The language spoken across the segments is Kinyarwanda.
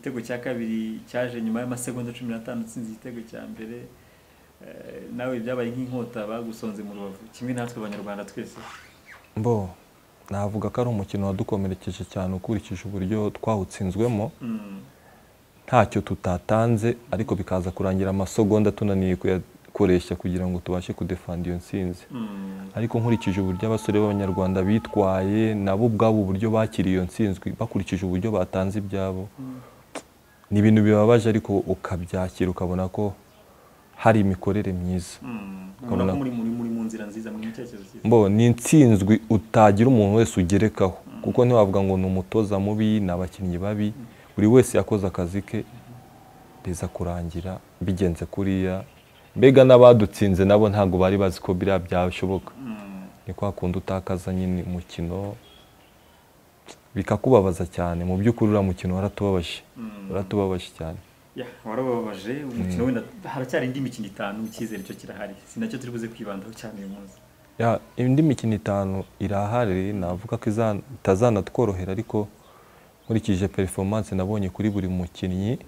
igitego cya kabiri cyaje nyuma y'amasegonda 15 utsinze igitego cya mbere nawe byabaye nk'inkota bagusonze mu Rubavu kimwe natwe abanyarwanda twese Mbo navuga ko ari umukino wadukomerekeje cyane ukurikije uburyo twawutsinzwemo ntacyo tutatanze ariko bikaza kurangira amasegonda tunaniye kuyakoresha kugira ngo tubashe kudefanda iyo ntsinzi ariko nkurikije uburyo abasore b'abanyarwanda bitwaye nabo ubwabo uburyo bakiriye iyo ntsinzwi bakurikije uburyo batanze ibyabo ni ibintu bibabaje ariko ukabyakira ukabona ko hari imikorere myiza ubona ko muri mu nzira nziza mu cyerekezo cyiza Mbo ni intsinzwi utagira umuntu wese ugerekaho kuko ntiwavuga ngo ni umutoza mubi n'abakinnyi babi buri wese yakoze akazi ke biza kurangira bigenze kuriya mbega n'abadutsinze nabo ntago bari bazi ko biriya byashoboka ni kwa kundi utakaza nyine umukino bikakubabaza cyane mu by'ukuri uriya mukino waratubabaje cyane warababaje umukino wenda haracyari indi mikino 5 icyizere cyo kirahari sinacyo turi buze kwibandaho cyane uyu munsi indi mikino 5 irahari navuga ko itazanatworohera ariko nkurikije performance nabonye kuri buri mukinnyi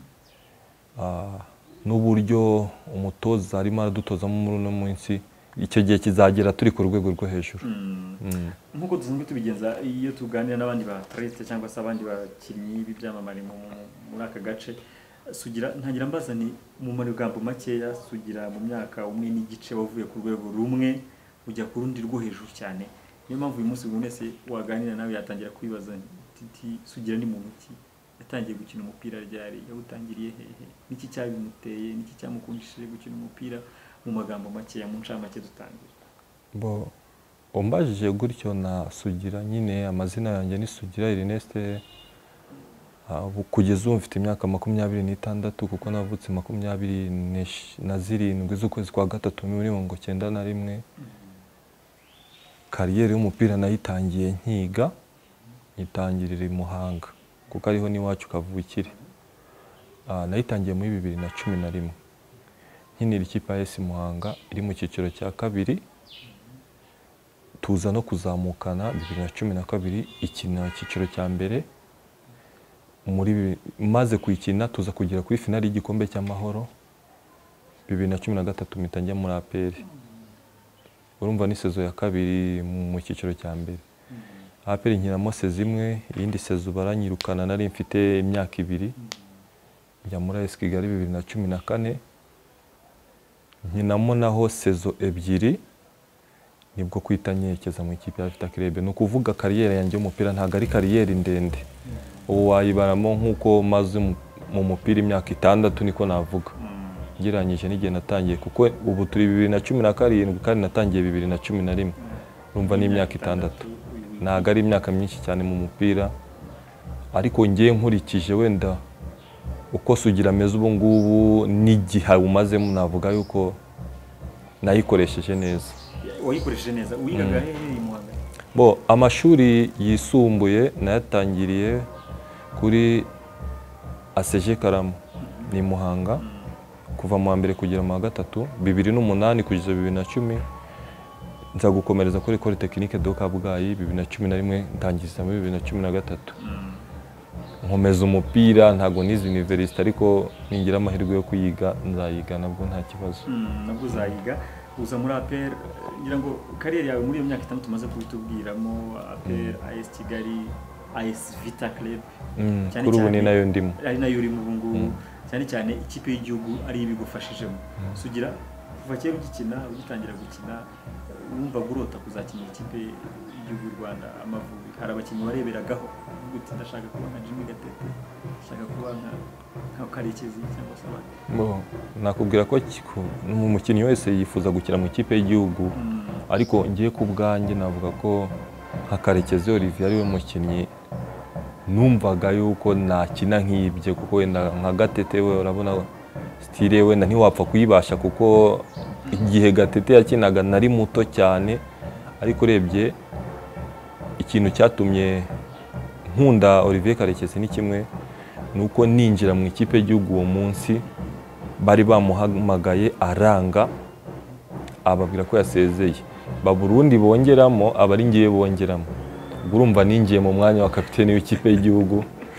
n'uburyo umutoza arimo aradutozamo muri uno munsi icyo gihe kizagera turi ku rwego rwo hejuru nkuko dusanzwe tubigenza iyo tuganira n'abandi ba atlete cyangwa se abandi bakinnyi b'ibyamamare muri aka gace Sugira ntagira mbaza ni mu magambo makeya Sugira mu myaka umwe n'igice wavuye ku rwego rumwe ujya ku rundi rwo hejuru cyane niyo mpamvu uyu munsi buri wese waganira nawe yatangira kwibaza Sugira ni muntu ki yatangiye gukina umupira ryari yawutangiriye hehe niki cyabimuteye niki cyamukundishije gukina umupira mu magambo makeya mu ncamake dutangira Bo umbajije gutyo na Sugira nyine amazina yanjye ni Sugira Ernest kugeza ubu mfite imyaka 26 kuko navutse 27 z'ukwezi kwa gatatu muri 1991 kariyeri y'umupira nayitangiye nkiga nyitangirira i Muhanga kuko ariho niwacu kavukire nayitangiye muri 2011 nkinira ikipe ya AS Muhanga iri mu cyiciro cya kabiri tuza no kuzamukana 2012 ikina cyiciro cya mbere muri maze kwikina tuza kugera kuri finali y'igikombe cy'amahoro 2013 mitangiye muri APR urumva ni sezo ya kabiri mu cyiciro cya mbere APR nkiramo sezo imwe iyindi sezo baranyirukana nari mfite imyaka 2 njya muri AS Kigali 2014 nkinamo naho sezo ebyiri nibwo kwitanyekeza mu ikipe ya Vita Club no kuvuga kariyeri yanjye y'umupira ntago ari kariyeri ndende ubu wayibaramo nkuko maze mu mupira imyaka 6 niko navuga ngiranyije n'igihe natangiye kuko ubu turi 2017 kandi natangiye 2011 urumva ni imyaka 6 ntago ari imyaka myinshi cyane mu mupira ariko ngiye nkurikije wenda uko Sugira ameze ubu ngubu n'igihe umazemo navuga yuko nayikoresheje neza wayikoresheje neza wigaga hehe Muhanga Bo amashuri yisumbuye nayatangiriye kuri ACG Karamu ni Muhanga kuva mu mbere kugera mu gatatu 2008 kugeza 2010 nza gukomereza kuri École Technique de Kabgayi 2011 ntangiza muri 2013 nkomeza umupira ntago nize university ariko ningira amahirwe yo kuyiga nzayiga nabwo nta kibazo nabwo uzayiga uza muri APR ngira ngo kariyeri yawe muri iyo myaka 6 tumaze kubitubwiramo APR AS Kigali AS Vita Club kuri ubu ni nayo ndimo ari nayo uri mu bungu cyane cyane ikipe y'igihugu ari ibigufashijemo Sugira kuva kera ugikina ugitangira gukina wumva gurota kuzakinira ikipe y'igihugu y'u Rwanda Amavubi hari abakinnyi bareberagaho guti ndashaka kuba nka Jimmy Gatete ndashaka kuba nka Karekezi cyangwa se abandi nakubwira ko mu mukinnyi wese yifuza gukina mu ikipe y'igihugu ariko ngiye ku bwanjye navuga ko nka Karekezi Olivier ari we mukinnyi numvaga yuko nakina nk'ibye kuko wenda nka Gatete we urabona style wenda ntiwapfa kuyibasha kuko igihe Gatete yakinaga nari muto cyane ariko urebye ikintu cyatumye nkunda Olivier Karekezi ni kimwe nuko ninjira mu ikipe y'igihugu uwo munsi bari bamuhamagaye aranga ababwira ko yasezeye baburundi bongeramo abari ngiye bongeramo urumva ninjiye mu mwanya wa kapiteni w'ikipe y'igihugu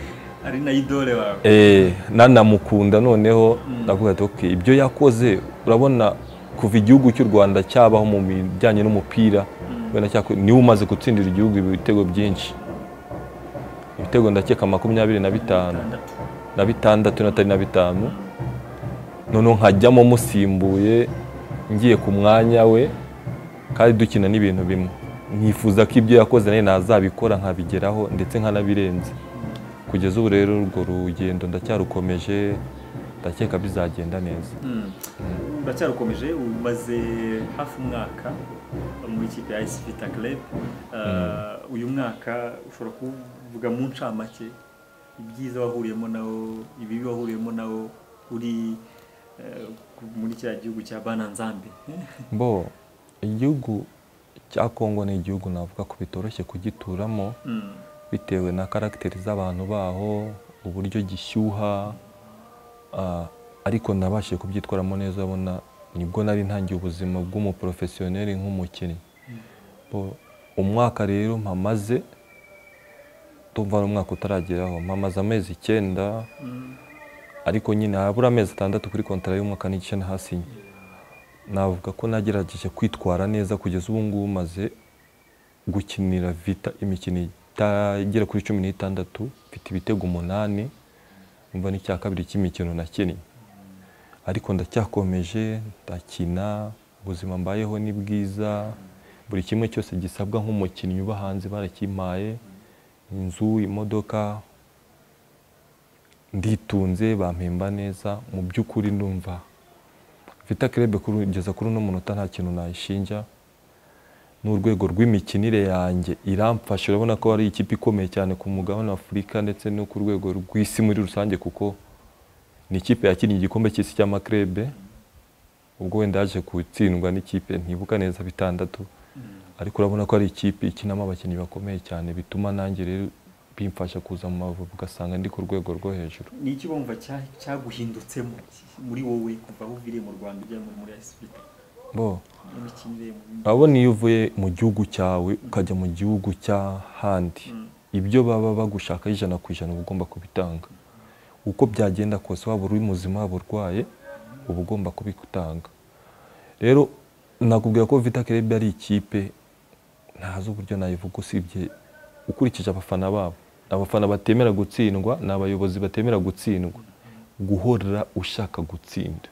ari na idole wawe nanamukunda noneho ndavuga ati okay ibyo yakoze urabona kuva igihugu cy'u Rwanda cyabaho mu bijyanye n'umupira wenda niwe umaze gutsindira igihugu ibitego byinshi ibitego ndakeka 25 na 6 natari na 5 noneho nkajyamo musimbuye ngiye ku mwanya we kandi dukina n'ibintu bimwe nifuza ko ibyo yakoze nawe nazabikora nkabigeraho ndetse nkanabirenze kugeza ubu rero urwo rugendo ndacyarukomeje ndakeka bizagenda neza ndacyarukomeje umaze hafi umwaka muri ikipe ya AS Vita Club uyu mwaka ushobora kuvuga mu ncamake ibyiza wahuriyemo nawo ibibi wahuriyemo nawo uri muri cya gihugu cya Bananzambe bo igihugu cya Kongo ni igihugu navuga ko bitoroshye kugituramo bitewe na karakteri z'abantu baho uburyo gishyuha ariko nabashije kubyitwaramo neza abona nibwo nari ntangiye ubuzima bw'umuprofessionnel nk'umukinnyi umwaka rero mpamaze tumva umwaka utarageraho mpamaze amezi 9 ariko nyine habura amezi 6 kuri kontra y'umwaka n'igice nahasinye navuga ko nagerageje kwitwara neza kugeza ubu ngubu maze gukinira Vita imikino itagera kuri 16 mfite ibitego 8 umva ni cya kabiri cy'imikino nakinnye ariko ndacyakomeje ndakina ubuzima mbayeho ni bwiza buri kimwe cyose gisabwa nk'umukinnyi uba hanze barakimpaye inzu imodoka nditunze bampemba neza mu by'ukuri ndumva Vita Club kugeza kuri uno munota nta kintu nayishinja n'urwego rw'imikinire yanjye iramfasha urabona ko ari ikipe ikomeye cyane ku mugabane wa Afurika ndetse no ku rwego rw'isi muri rusange kuko ni ikipe yakinnye igikombe cy'isi cy'amakrebe ubwo wenda yaje gutsindwa n'ikipe ntibuka neza 6 ariko urabona ko ari ikipe ikinamo abakinnyi bakomeye cyane bituma nanjye rero bimfasha kuza mu Mavubi ugasanga ndi ku rwego rwo hejuru. Ni iki bumva cyaguhindutsemo muri wowe kuva aho uviriye mu Rwanda ujya muri AS Vita? Abona iyo uvuye mu gihugu cyawe ukajya mu gihugu cy'ahandi ibyo baba bagushaka 100% uba ugomba kubitanga uko byagenda kose waba uri muzima waba urwaye uba ugomba kubitanga. Rero nakubwira ko Vita Club ari ikipe ntazo uburyo nayivuga usibye ukurikije abafana babo. Abafana batemera gutsindwa n'abayobozi batemera gutsindwa, guhorera ushaka gutsinda.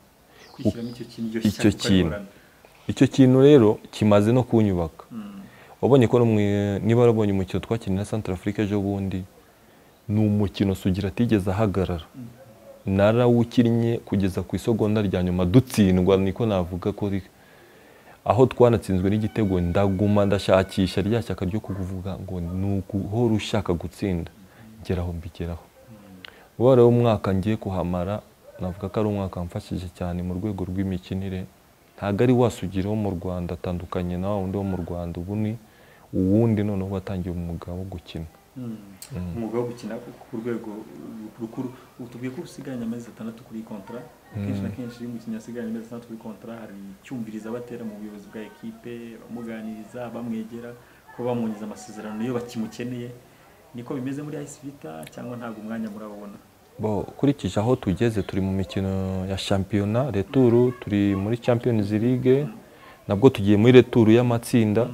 Icyo kintu rero kimaze no kunyubaka. Wabonye ko niba warabonye umukino twakinira na Centrafrique ejo bundi ni umukino Sugira atigeze ahagarara. Narawukinnye kugeza ku isogonda rya nyuma dutsindwa niko navuga ko aho twanatsinzwe n'igitego ndaguma ndashakisha rya cyaka ryo kuvuga ngo nuguhora ushaka gutsinda ngeraho mbigeraho. Wari umwaka ngiye kuhamara navuga ko ari umwaka mfashije cyane mu rwego rw'imikinire. Ntago ari wasugiraho mu Rwanda atandukanye na wundi wo mu Rwanda ubu ni uwundi noneho watangiye umwuga wo gukina. Umwuga wo gukina ku rwego rukuru utubwiye ko usiganye amezi 6 kuri kontra. Kenshi na kenshi iyo umukinnyi asiganye amezi 6 kuri kontra hari cyumviriza batera mu buyobozi bwa equipe bamuganiriza bamwegera ko bamunyiza amasezerano iyo bakimukeneye. Niko bimeze muri AS Vita cyangwa ntabwo umwanya murabona? Kurikije aho tugeze turi mu mikino ya shampiyona retour, turi muri Champions League, nabwo tugiye muri retour y'amatsinda.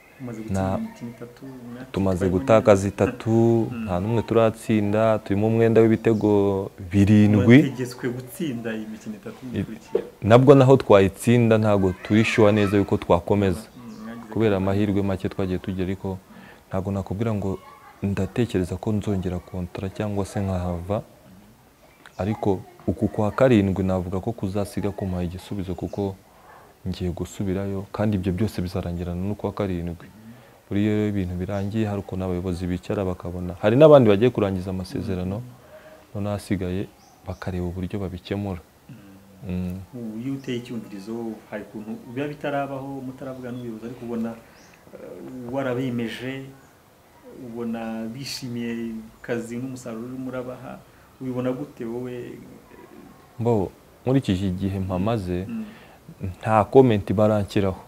Tumaze gutakaza 3 nta numwe turatsinda, turimo umwenda w'ibitego 7. Tegetswe gutsinda imikino 3 ikurikira. Nabwo naho twayitsinda ntago turi sure neza yuko twakomeza kubera amahirwe make twagiye tugira, ariko ntago nakubwira ngo ndatekereza ko nzongera kontra cyangwa se nkahava, ariko uku kwa 7 navuga ko kuzasiga kumpaye igisubizo kuko ngiye gusubirayo kandi ibyo byose bizarangirana no kwa 7. Buriye ibintu birangiye hari uko n'abayobozi bicara bakabona hari n'abandi bagiye kurangiza amasezerano none hasigaye bakareba uburyo babikemura. Iyo uteye icyumvirizo hari kuntu biba bitarabaho mutaravuga n'ubuyobozi ariko ubona warabemeje, ubona bishimiye kazi n'umusaruro uri murabaha, ubibona gute wowe? Muri iki gihe mpamaze nta comment barankiraho.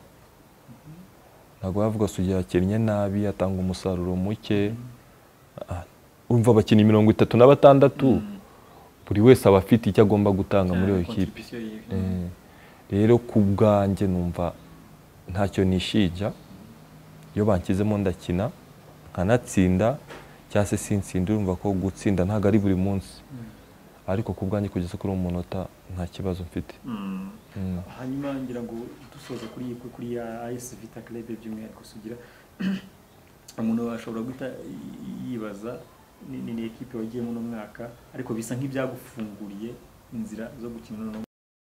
Ntago bavuga Sugira akennye nabi atanga umusaruro muke. urumva abakinnyi 36 buri wese aba afite icyo agomba gutanga muri iyo kipe. Rero ku bwanjye numva ntacyo nishija iyo bankizemo ndakina nkanatsinda cyangwa se sintsinde, urumva ko gutsinda ntabwo ari buri munsi, ariko ku bwanjye kugeza kuri umunota nta kibazo mfite. Hanyuma ngira ngo dusoze kuri AS Vita Club by'umwihariko Sugira, umuntu ashobora guhita yibaza ni ekipe wagiye mu mwaka ariko bisa nk'ibyagufunguriye inzira zo gukina no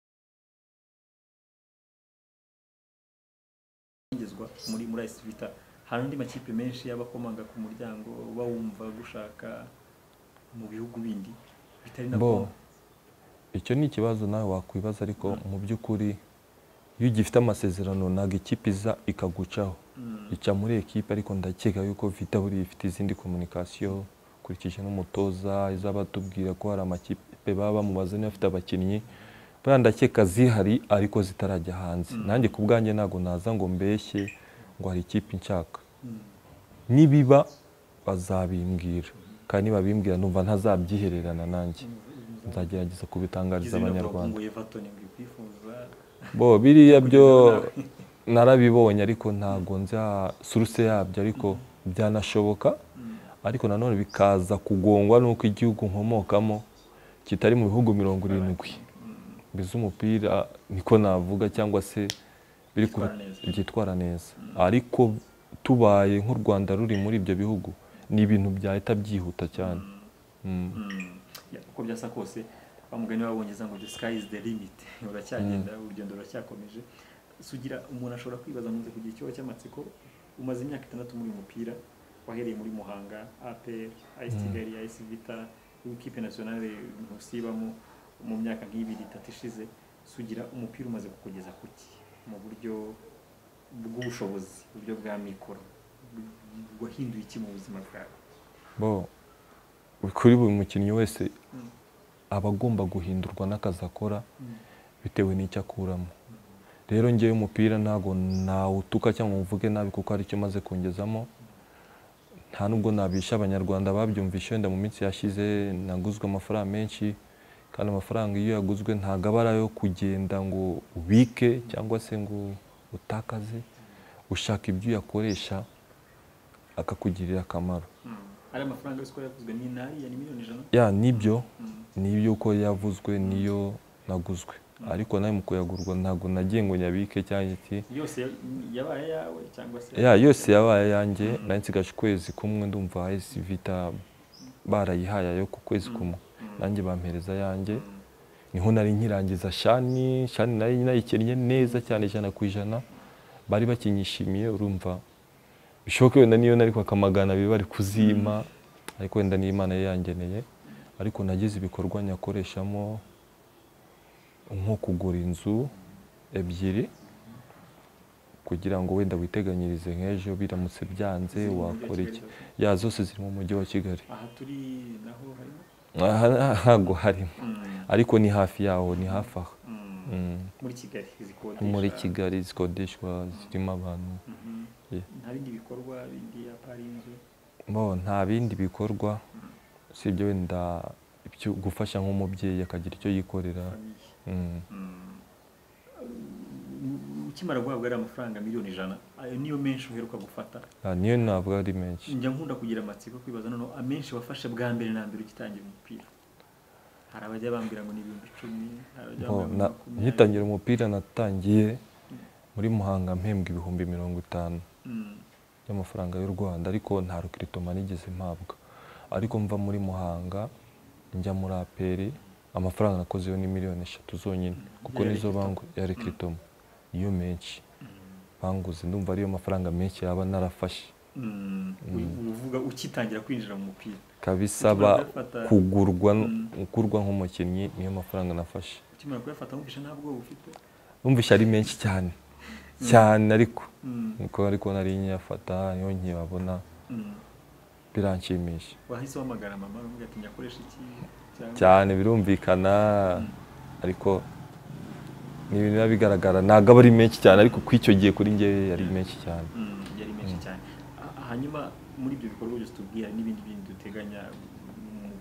ngezwa muri AS Vita. Hari andi makipe menshi y'abakomanga ku muryango bawumva gushaka mu bihugu bindi bitari nabo. Icyo ni ikibazo nawe wakwibaza, ariko mu by'ukuri iyo ugifite amasezerano ntabwo ikipe iza ikagucaho, ica muri ekipe. Ariko ndakeka yuko Vita buri ifite izindi communication kurikije n'umutoza izabatubwira ko hari amakipe baba bamubaza niba afite abakinnyi, buriya ndakeka zihari ariko zitarajya hanze. Nanjye ku bwanjye ntabwo naza ngo mbeshye ngo hari ikipe nshaka, nibiba bazabimbwira kandi nibabimbwira numva ntazabyihererana, nanjye nzagerageza kubitangariza Abanyarwanda. Biriya byo narabibonye ariko ntago nza source yabyo, ariko byanashoboka, ariko nanone bikaza kugongwa nuko igihugu nkomokamo kitari mu bihugu 70 biza umupira, niko navuga, cyangwa se biri byitwara neza. Ariko tubaye nk'u Rwanda ruri muri ibyo bihugu ni ibintu byahita byihuta cyane. Uko byasa kose bamugani babongeza ngo the sky is the limit, uracyagenda urugendo ruracyakomeje. Sugira, umuntu ashobora kwibaza ntuze kugira icyo cy'amatsiko, umaze imyaka 6 muri umupira, wahereye muri Muhanga, APR, AS Kigali, AS Vita, ikipe nationale ntusibamo mu myaka nk'ibiri 3 ishize. Sugira, umupira umaze kukugeza kuki mu buryo bw'ubushobozi, uburyo bwa mikoro, wahinduye iki mu buzima bwawe? Kuri buri mukinnyi wese aba agomba guhindurwa n'akazi akora bitewe n'icyo akuramo. Rero ngewe umupira ntago nawutuka cyangwa mvuge nabi kuko ari cyo maze kongezamo. Nta nubwo nabisha Abanyarwanda babyumvishe, wenda mu minsi yashize naguzwe amafaranga menshi, kandi amafaranga iyo yaguzwe ntago aba yo kugenda ngo ubike cyangwa se ngo utakaze. Ushaka ibyo yakoresha akakugirira akamaro. Ari amafaranga yose ko yavuzwe ni nari ya miliyoni 100? Ya nibyo, nibyo ko yavuzwe niyo naguzwe. Ariko nawe mu kuyagurwa ntago nagiye ngo nyabike cyangwa iki. Yose yabaye yawe cyangwa se? Ya yose yabaye yanjye, nansigaje kwezi kumwe ndumva AS Vita barayihaye yo ku kwezi kumwe. Nanjye bampereza yanjye. Niho nari nkirangiza shani nari nayikinnye neza cyane 100%. Bari bakinyishimiye, urumva bishoboke wenda niyo nari kwa kamagana bari kuzima, ariko wenda ni Imana yangeneye. Ariko nagize ibikorwa nyakoreshamo nko kugura inzu 2 kugira ngo wenda witeganyirize nk'ejo biramutse byanze wakora iki. Ya zose ziri mu mujyi wa Kigali. Aha turi naho harimo? Ntago harimo, ariko ni hafi yaho, ni hafi aho. Muri Kigali zikodeshwa? Muri Kigali zikodeshwa, zirimo abantu. Nta bindi bikorwa bindi apari inzu? Nta bindi bikorwa sibyo wenda ibyo gufasha nk'umubyeyi akagira icyo yikorera. Ukimara guhabwa ari amafaranga miliyoni 100, ayo niyo menshi uheruka gufata? Niyo ntabwo ari menshi. Njya nkunda kugira amatsiko kwibaza none amenshi wafashe bwa mbere na mbere ugitangira umupira. Hari abajya bambira ngo ni 10,000, ngitangira umupira natangiye muri Muhanga mpembwa 50,000 y'amafaranga y'u Rwanda, ariko nta rukritoma nigeze mpabwa. Ariko mva muri Muhanga njya muri APR, amafaranga nakozeyo ni 3 miliyoni zonyine, kuko nizo bangu ya rukritoma niyo menshi banguze. Ndumva ariyo mafaranga menshi yaba narafashe. Uvuga ukitangira kwinjira mu mupira kabisaba kugurwa nk'umukinnyi, niyo mafaranga nafashe. Ukimara kuyafata wumvisha ntabwo ufite? Numvisha ari menshi cyane cyane, ariko nari nyafata niyo nkibabona biranshimisha. Wahise wamagara mama umbwira ati nyakoresha iki cyane? Birumvikana, ariko ni ibintu bigaragara ntabwo ari menshi cyane, ariko kw'icyo gihe kuri ngewe yari menshi cyane. Yari menshi cyane. Hanyuma muri ibyo bikorwa byose tubwira n'ibindi duteganya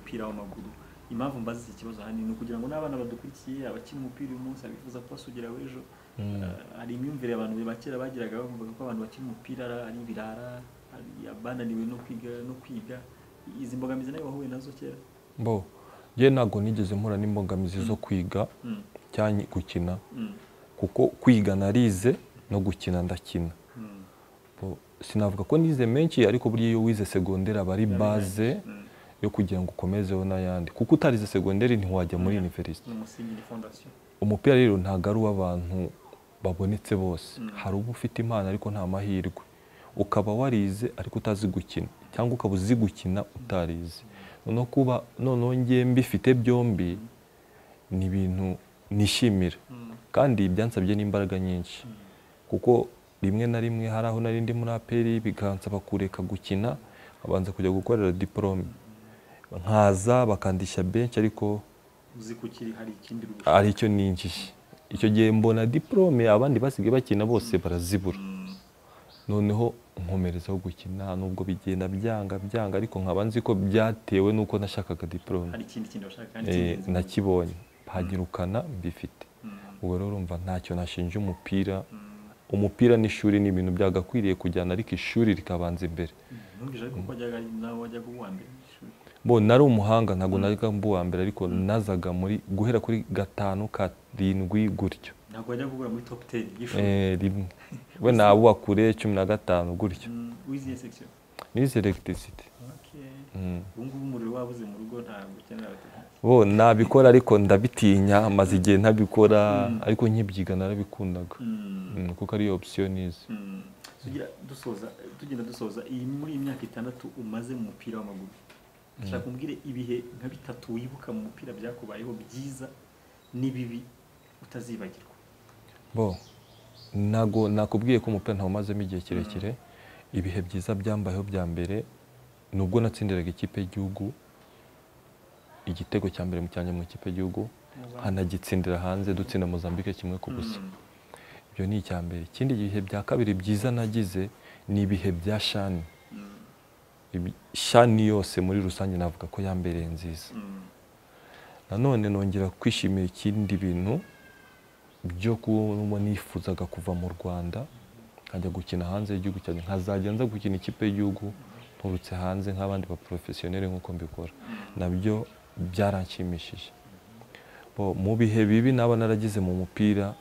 mupira w'amaguru. Impamvu mbaza iki kibazo hanini ni ukugira ngo n'abana badukurikiye abakina umupira uyu munsi abifuza ko basugira w'ejo. Hari imyumvire abantu bakera bagiraga bavuga ko abantu bakina umupira ari ibirara, bananiwe no kwiga. Izi mbogamizi nayo wahuye nazo kera? Bo je ntago nigeze mpura n'imbogamizi zo kwiga cyane gukina, kuko kwiga narize no gukina ndakina. Sinavuga ko nize menshi, ariko buriya iyo wize segonderi aba ari base yo kugira ngo ukomezeho n'ayandi, kuko utarize segonderi ntiwajya muri university. Umupira rero ntago ari uw'abantu babonetse bose, hari uba ufite impano ariko nta mahirwe, ukaba warize ariko utazi gukina, cyangwa ukaba uzi gukina utarize. Noneho ngiye mbifite byombi ni ibintu nishimira, kandi byansabye n'imbaraga nyinshi, kuko rimwe na rimwe hari aho nari ndi muri APR bikansaba kureka gukina, abanza kujya gukorera diplome, nkaza bakandisha benshi, ariko uzi kukiri hari ikindi ari cyo ninjije. Icyo gihe mbona diplome abandi basigaye bakina bose barazibura, noneho nkomerezaho gukina, nubwo bigenda byanga, ariko nkaba nzi ko byatewe nuko nashakaga diplome. Hari ikindi washaka kandi nakibonye hagirukana mbifite. Ubwo rero urumva ntacyo nashinje umupira. Umupira n'ishuri ni ibintu byagakwiriye kujyana, ariko ishuri rikabanza imbere. Numvise ko wajyaga uwa mbere ishuri. Bo nari umuhanga, ntago najyaga mbuwa mbere, ariko nazaga muri guhera kuri 5, 7 gutyo. Ntago wajyaga kugura muri top 10 y'ishuri? Rimwe. We nabuwa kure 15 gutyo. Wiziye section? Nize electricity. Okay. Ubungubu umuriro wabuze mu rugo ntabwo ukenera batatu. Bo nabikora ariko ndabitinya, maze igihe ntabikora, ariko nkibyiga narabikundaga. Kuko ari option nize. Tugenda dusoza iyi muri imyaka 6 umaze mu mupira w'amaguru. Ndashaka kumbwire ibihe nka 3 wibuka mu mupira byakubayeho byiza nibibi utazibagirwa. Bo nago nakubwiye ko umupira ntawumazemo igihe kirekire. Ibihe byiza byambayeho bya mbere nubwo natsindiraga ikipe y'igihugu igitego cya mbere mu cyanya mu ikipe y'igihugu, hanagitsindira hanze dutsinda Mozambique 1-0. Ibyo ni icya mbere. Ikindi gihe bya kabiri byiza nagize ni ibihe bya shani. Shani yose muri rusange navuga ko yambereye nziza. Nanone nongera kwishimira ikindi bintu byo kuba nifuzaga kuva mu Rwanda nkajya gukina hanze y'igihugu cyane, nkazajya nza gukina ikipe y'igihugu nturutse hanze nk'abandi ba professionnel nk'uko mbikora. Nabyo byaranshimishije. Mu bihe bibi naba naragize mu mupira,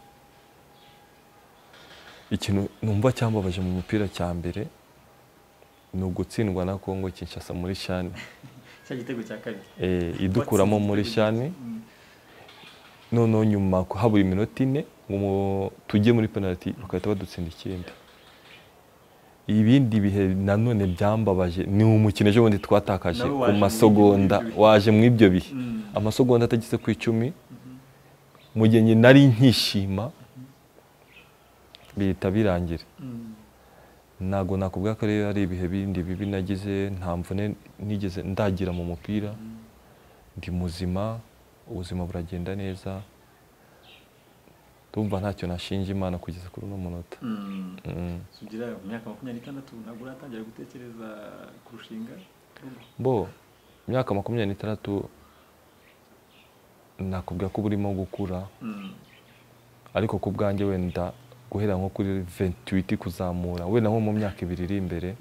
ikintu numva cyambabaje mu mupira cya mbere ni ugutsindwa na Congo Kinshasa muri shani. Cya gitego cya kabiri. Idukuramo muri shani. Noneho nyuma habura iminota 4 ngo tujye muri penalty bakahita badutsinda ikindi. Ibindi bihe nanone byambabaje ni umukino ejo bundi twatakaje ku masegonda, waje mu ibyo bihe amasegonda atagize ku 10, mu gihe nari nkishima bihita birangira. Nago nakubwa ko rero ari ibihe bindi bibi nagize, nta mvune nigeze ndagira mu mupira, ndi muzima, ubuzima buragenda neza. Tumva ntacyo nashinje Imana kugeza kuri uno munota. Sugira imyaka 26 ntabwo uratangira gutekereza kurushinga? Bo imyaka 26 nakubwira ko burimo gukura, ariko ku bwanjye wenda guhera nko kuri 28 kuzamura, wenda nko mu myaka 2 iri imbere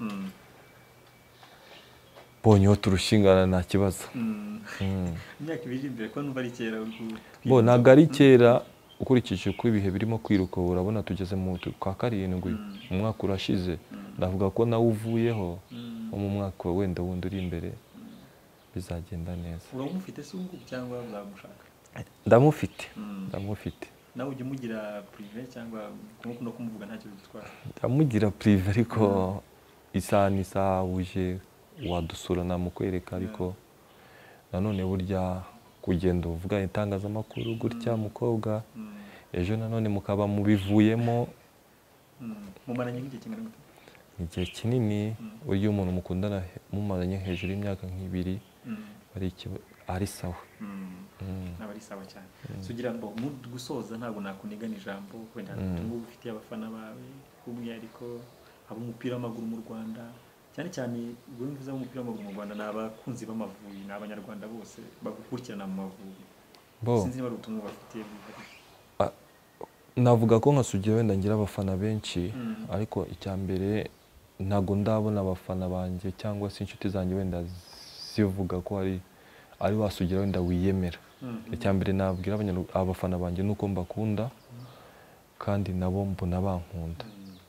bonyeho turushingana nta kibazo. Imyaka 2 iri imbere ko numva ari kera. Bo ntabwo ari kera, ukurikije uko ibihe birimo kwiruka urabona tugeze mu kwa 7 mu mwaka urashize. Ndavuga ko nawe uvuyeho mu mwaka wenda wundi uri imbere bizagenda neza. Uramufite se ubu cyangwa uzamushaka? Ndamufite. Nawe ujye mugira privé cyangwa no kumuvuga ntacyo bitwara? Ndamugira privé, ariko isa uje wadusura namukwereka, ariko nanone burya kugenda uvuga itangazamakuru gutya mukobwa ejo nanone mukaba mubivuyemo. Mumaranye nk'igihe kingana gute? Igihe kinini. Uyu umuntu mukundana mumaranye hejuru y'imyaka 2 ari sawa. Nabari sawa cyane. Sugira ngo mu gusoza ntabwo nakunigana ijambo, wenda tungu ufitiye abafana bawe umwihariko abo umupira w'amaguru mu Rwanda, cyane cyane ubwo mvuze umupira w'amaguru mu Rwanda n'abakunzi b'Amavubi n'abanyarwanda bose bagukurikirana mu Mavubi sinzi niba ubutumwa bafitiye bwihariye. Navuga ko nka Sugira wenda ngira abafana benshi ariko icya mbere ntago ndabona abafana banjye cyangwa se inshuti zanjye wenda zivuga ko ari wasugira wenda wiyemera. Icya mbere nabwira abafana banjye nuko mbakunda kandi nabo mbona bankunda.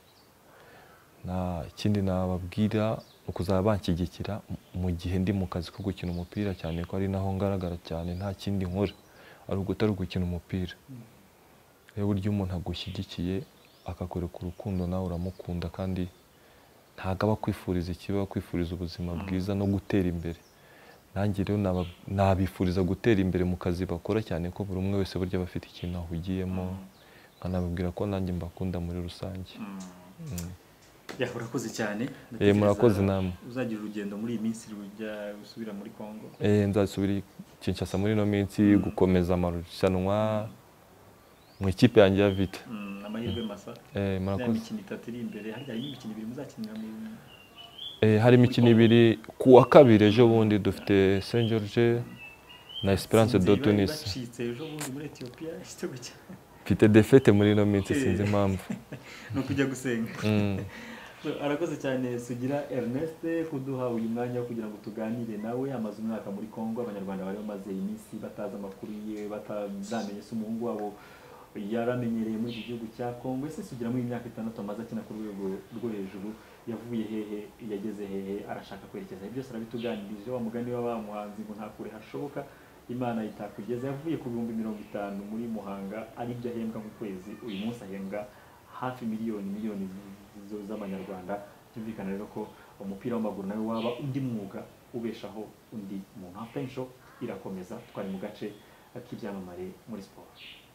Ikindi nababwira ukuzaba banshyigikira mu gihe ndi mu kazi ko gukina umupira cyane ko ari naho ngaragara cyane nta kindi nkora ari ugutari gukina umupira. Rero buryo umuntu agushyigikiye akakwereka urukundo nawe uramukunda kandi ntago aba kwifuriza ikiba kwifuriza ubuzima bwiza no gutera imbere. Nanjye rero nabifuriza gutera imbere mu kazi bakora cyane ko buri umwe wese burya bafite ikintu ahugiyemo nkanababwira ko nanjye mbakunda muri rusange. Urakoze cyane. Murakoze namwe. Uzagira urugendo muri iyi minsi rujya gusubira muri Congo? Nzasubira Kinshasa muri no minsi gukomeza amarushanwa mu ikipe yanjye ya Vita. Amahirwe masa. Murakoze. Imikino 3 iri imbere hari imikino 2 muzakinira mu hari imikino 2 ku wa kabiri ejo bundi dufite Saint George na Esperance de Tunis. Bacitse ejo bundi muri Ethiopia igitego cya mfite defete muri no minsi sinzi impamvu. No kujya gusenga. Arakoze cyane Sugira Ernest kuduha uyu mwanya kugira ngo tuganire nawe. Amaze umwaka muri Congo, abanyarwanda bari bamaze iminsi bataza amakuru ye batazamenye se umuhungu wabo yaramenyereye muri iki gihugu cya Congo. Ese Sugira muri imyaka 6 amaze akina ku rwego rwo hejuru yavuye hehe yageze hehe arashaka kwerekeza byose arabituganirije. Wa mugani w'abamuhanzi ngo nta kure hashoboka Imana itakugeza. Yavuye ku 50,000 muri Muhanga ari byo ahembwa mu kwezi. Uyu munsi ahembwa hafi miliyoni z'amanyarwanda. Byumvikana rero ko umupira w'amaguru nawe waba undi mwuga ubeshaho undi muntu. Halftime show irakomeza twari mu gace k'ibyamamare muri sport.